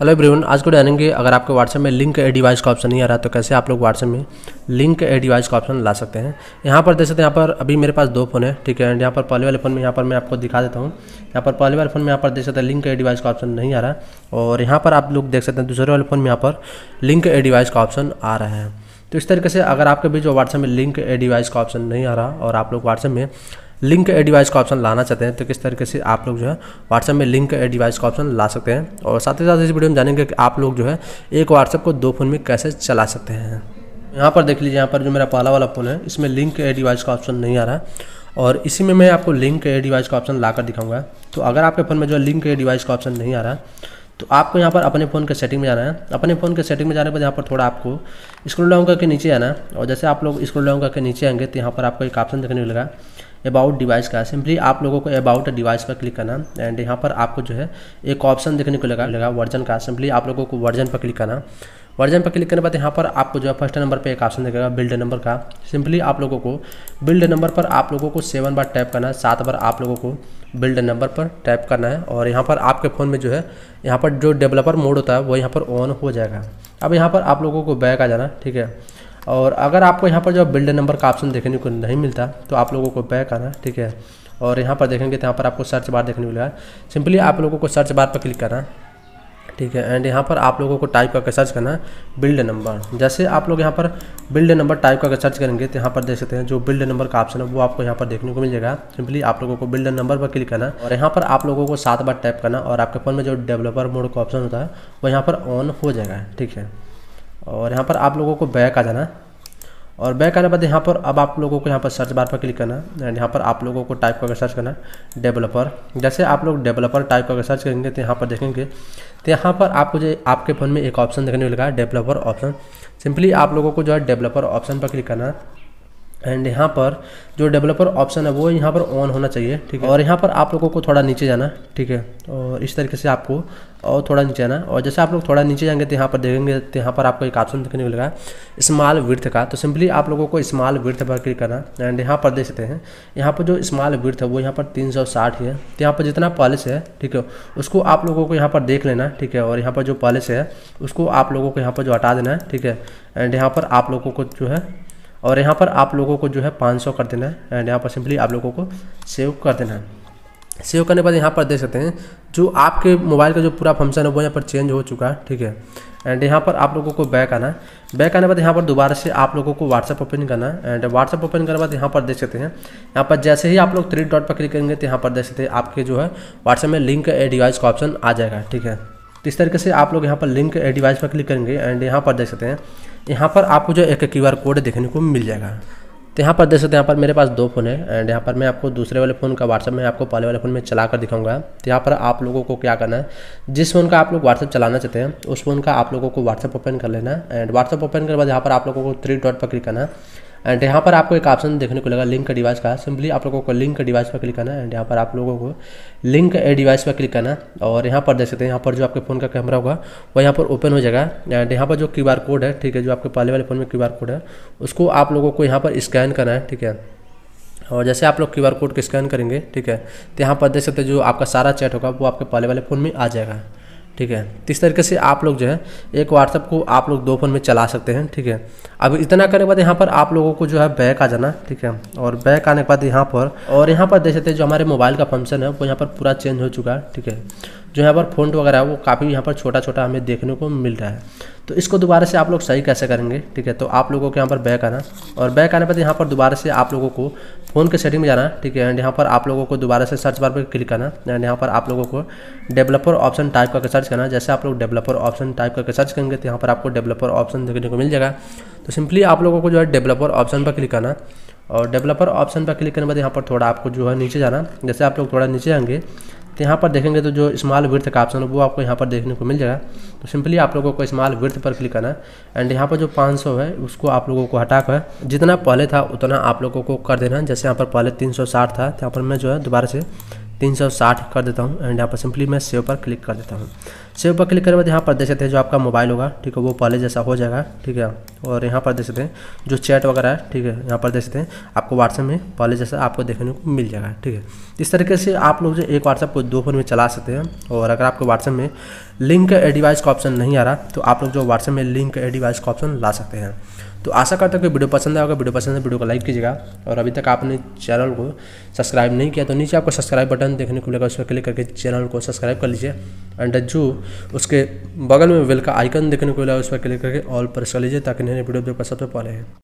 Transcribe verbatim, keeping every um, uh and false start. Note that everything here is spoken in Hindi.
हेलो एवरीवन, आज को जानेंगे अगर आपके व्हाट्सएप में लिंक ए डिवाइस का ऑप्शन नहीं आ रहा तो कैसे आप लोग व्हाट्सएप में लिंक ए डिवाइस का ऑप्शन ला सकते हैं। यहाँ पर देख सकते हैं, यहाँ पर अभी मेरे पास दो फ़ोन है, ठीक है। एंड यहाँ पर पहले वाले फ़ोन में यहाँ पर मैं आपको दिखा देता हूँ। यहाँ पर पहले वाले फ़ोन में यहाँ पर देख सकते हैं लिंक ए डिवाइस का ऑप्शन नहीं आ रहा, और यहाँ पर आप लोग देख सकते हैं दूसरे वाले फ़ोन में यहाँ पर लिंक ए डिवाइस का ऑप्शन आ रहा है। तो इस तरीके से अगर आपके भी जो व्हाट्सएप में लिंक ए डिवाइस का ऑप्शन नहीं आ रहा और आप लोग व्हाट्सएप में लिंक ए डिवाइस का ऑप्शन लाना चाहते हैं तो किस तरीके से आप लोग जो है व्हाट्सएप में लिंक ए डिवाइस का ऑप्शन ला सकते हैं। और साथ ही साथ इस वीडियो में जानेंगे कि आप लोग जो है एक व्हाट्सएप को दो फ़ोन में कैसे चला सकते हैं। यहाँ पर देख लीजिए, यहाँ पर जो मेरा पहला वाला फ़ोन है इसमें लिंक ए डिवाइस का ऑप्शन नहीं आ रहा और इसी में मैं आपको लिंक ए डिवाइस का ऑप्शन ला कर दिखाऊंगा। तो अगर आपके फ़ोन में जो है लिंक ए डिवाइस का ऑप्शन नहीं आ रहा तो आपको यहाँ पर अपने फ़ोन के सेटिंग में जाना है। अपने फ़ोन के सेटिंग में जाने पर यहाँ पर थोड़ा आपको स्क्रॉल डाउन करके नीचे आना है, और जैसे आप लोग स्क्रॉल डाउन करके नीचे आएंगे तो यहाँ पर आपको एक ऑप्शन देखने को मिलेगा अबाउट डिवाइस का। सिंपली आप लोगों को अबाउट डिवाइस पर क्लिक करना एंड यहाँ पर आपको जो है एक ऑप्शन देखने को लगा लगा वर्जन का। सिंपली आप लोगों को वर्जन पर क्लिक करना। वर्जन पर क्लिक करने के बाद यहाँ पर आपको जो है फर्स्ट नंबर पे एक ऑप्शन दिखेगा बिल्ड नंबर का। सिंपली आप लोगों को बिल्ड नंबर पर आप लोगों को सेवन बार टैप करना है, सात बार आप लोगों को बिल्ड नंबर पर टैप करना है, और यहाँ पर आपके फ़ोन में जो है यहाँ पर जो डेवलपर मोड होता है वो यहाँ पर ऑन हो जाएगा। अब यहाँ पर आप लोगों को बैक आ जाना, ठीक है। और अगर आपको यहाँ पर जो बिल्ड नंबर का ऑप्शन देखने को नहीं मिलता तो आप लोगों को बैक आना, ठीक है। और यहाँ पर देखेंगे तो यहाँ पर आपको सर्च बार देखने को मिलेगा। सिंपली आप लोगों को सर्च बार पर क्लिक करना, ठीक है। एंड यहाँ पर आप लोगों को टाइप करके सर्च करना बिल्ड नंबर। जैसे आप लोग यहाँ पर बिल्ड नंबर टाइप करके सर्च करेंगे तो यहाँ पर देख सकते हैं जो बिल्ड नंबर का ऑप्शन है वो आपको यहाँ पर देखने को मिल जाएगा। सिंपली आप लोगों को बिल्ड नंबर पर क्लिक करना और यहाँ पर आप लोगों को सात बार टैप करना, और आपके फ़ोन में जो डेवलपर मोड का ऑप्शन होता है वो यहाँ पर ऑन हो जाएगा, ठीक है। और यहाँ पर आप लोगों को बैक आ जाना, और बैक आने के बाद यहाँ पर अब आप लोगों को यहाँ पर सर्च बार पर क्लिक करना एंड यहाँ पर आप लोगों को टाइप करके सर्च करना डेवलपर। जैसे आप लोग डेवलपर टाइप करके सर्च करेंगे तो यहाँ पर देखेंगे तो यहाँ पर आपको जो आपके फ़ोन में एक ऑप्शन देखने को मिलेगा डेवलपर ऑप्शन। सिंपली आप लोगों को जो है डेवलपर ऑप्शन पर क्लिक करना एंड यहाँ पर जो डेवलपर ऑप्शन है वो यहाँ पर ऑन होना चाहिए, ठीक है। और यहाँ पर आप लोगों को थोड़ा नीचे जाना, ठीक है। और इस तरीके से आपको और थोड़ा नीचे आना, और जैसे आप लोग थोड़ा नीचे जाएंगे तो यहाँ पर देखेंगे तो यहाँ पर आपको एक ऑप्शन देखने को मिलेगा स्मॉल विड्थ का। तो सिंपली आप लोगों को स्मॉल विड्थ पर क्लिक करना एंड यहाँ पर देख सकते हैं यहाँ पर जो स्मॉल विड्थ है वो यहाँ पर तीन सौ साठ है। तो यहाँ पर जितना पॉलिश है, ठीक है, उसको आप लोगों को यहाँ पर देख लेना, ठीक है। और यहाँ पर जो पॉलिश है उसको आप लोगों को यहाँ पर जो हटा देना है, ठीक है। एंड यहाँ पर आप लोगों को जो है और यहाँ पर आप लोगों को जो है पाँच सौ कर देना है एंड यहाँ पर सिंपली आप लोगों को सेव कर देना है। सेव करने के बाद यहाँ पर देख सकते हैं जो आपके मोबाइल का जो पूरा फंक्शन है वो यहाँ पर चेंज हो चुका है, ठीक है। एंड यहाँ पर आप लोगों को बैक आना है। बैक आने के बाद यहाँ पर दोबारा से आप लोगों को व्हाट्सएप ओपन करना है एंड व्हाट्सएप ओपन करने के बाद यहाँ पर देख सकते हैं यहाँ पर जैसे ही आप लोग थ्री डॉट पर क्लिक करेंगे तो यहाँ पर देख सकते हैं आपके जो है व्हाट्सएप में लिंक ए डिवाइस का ऑप्शन आ जाएगा, ठीक है। तो इस तरीके से आप लोग यहाँ पर लिंक ए डिवाइस पर क्लिक करेंगे एंड यहाँ पर देख सकते हैं यहाँ पर आपको जो एक क्यू आर कोड देखने को मिल जाएगा। तो यहाँ पर देख सकते हैं यहाँ पर मेरे पास दो फ़ोन है एंड यहाँ पर मैं आपको दूसरे वाले फ़ोन का व्हाट्सएप में आपको पहले वाले फ़ोन में चला कर दिखाऊंगा। तो यहाँ पर आप लोगों को क्या करना है, जिस फ़ोन का आप लोग व्हाट्सएप चलाना चाहते हैं उस फ़ोन का आप लोगों को व्हाट्सएप ओपन कर लेना एंड व्हाट्सएप ओपन करने के बाद यहाँ पर आप लोगों को थ्री डॉट पर क्लिक करना एंड यहाँ पर आपको एक ऑप्शन देखने को लगा लिंक डिवाइस का। सिंपली आप लोगों को लिंक डिवाइस पर क्लिक करना एंड यहाँ पर आप लोगों को लिंक ए डिवाइस पर क्लिक करना, और यहाँ पर देख सकते हैं यहाँ पर जो आपके फ़ोन का कैमरा होगा वो यहाँ पर ओपन हो जाएगा एंड यहाँ पर जो क्यू आर कोड है, ठीक है, जो आपके पहले वाले फ़ोन में क्यू आर कोड है उसको आप लोगों को यहाँ पर स्कैन करना है, ठीक है। और जैसे आप लोग क्यू आर कोड को स्कैन करेंगे, ठीक है, तो यहाँ पर देख सकते हैं जो आपका सारा चैट होगा वो आपके पहले वाले फ़ोन में आ जाएगा, ठीक है। तो इस तरीके से आप लोग जो है एक व्हाट्सएप को आप लोग दो फ़ोन में चला सकते हैं, ठीक है। अब इतना करने के बाद यहाँ पर आप लोगों को जो है बैक आ जाना, ठीक है। और बैक आने के बाद यहाँ पर और यहाँ पर देख सकते हैं जो हमारे मोबाइल का फंक्शन है वो यहाँ पर पूरा चेंज हो चुका है, ठीक है। जो यहाँ पर फ़ॉन्ट वगैरह है वो काफ़ी यहाँ पर छोटा छोटा हमें देखने को मिल रहा है। तो इसको दोबारा से आप लोग सही कैसे करेंगे, ठीक है। तो आप लोगों को यहाँ पर बैक आना, और बैक आने पर यहाँ पर दोबारा से आप लोगों को फ़ोन के सेटिंग में जाना, ठीक है। एंड यहाँ पर आप लोगों को दोबारा से सर्च बार पर क्लिक करना एंड यहाँ पर आप लोगों को डेवलपर ऑप्शन टाइप करके सर्च करना। जैसे आप लोग डेवलपर ऑप्शन टाइप करके सर्च करेंगे तो यहाँ पर आपको डेवलपर ऑप्शन देखने को मिल जाएगा। तो सिंपली आप लोगों को जो है डेवलपर ऑप्शन पर क्लिक करना, और डेवलपर ऑप्शन पर क्लिक करने के बाद यहाँ पर थोड़ा आपको जो है नीचे जाना। जैसे आप लोग थोड़ा नीचे आएंगे तो यहाँ पर देखेंगे तो जो स्मॉल विड्थ का ऑप्शन है वो आपको यहाँ पर देखने को मिल जाएगा। तो सिंपली आप लोगों को स्मॉल विड्थ पर क्लिक करना एंड यहाँ पर जो पाँच सौ है उसको आप लोगों को हटाकर जितना पहले था उतना आप लोगों को कर देना। जैसे यहाँ पर पहले तीन सौ साठ था तो यहाँ पर मैं जो है दोबारा से तीन सौ साठ कर देता हूँ एंड यहाँ पर सिंपली मैं सेव पर क्लिक कर देता हूँ। सेव पर क्लिक करने के बाद यहाँ पर देख सकते हैं जो आपका मोबाइल होगा, ठीक है, वो पहले जैसा हो जाएगा, ठीक है। और यहाँ पर देख सकते हैं जो चैट वगैरह है, ठीक है, यहाँ पर देख सकते हैं आपको व्हाट्सएप में पहले जैसा आपको देखने को मिल जाएगा, ठीक है। इस तरीके से आप लोग जो एक व्हाट्सएप को दो फोन में चला सकते हैं। और अगर आपको व्हाट्सएप में लिंक एड डिवाइस का ऑप्शन नहीं आ रहा तो आप लोग जो व्हाट्सएप में लिंक एड डिवाइस का ऑप्शन ला सकते हैं। तो आशा करता हूँ कि वीडियो पसंद आएगा। वीडियो पसंद है वीडियो को लाइक कीजिएगा, और अभी तक आपने चैनल को सब्सक्राइब नहीं किया तो नीचे आपको सब्सक्राइब बटन देखने को मिलेगा, उस पर क्लिक करके चैनल को सब्सक्राइब कर लीजिए। एंड जो उसके बगल में बेल का आइकन देखने को मिलेगा उस पर क्लिक करके ऑल प्रेस कर लीजिए ताकि नई वीडियो सबसे पहले है।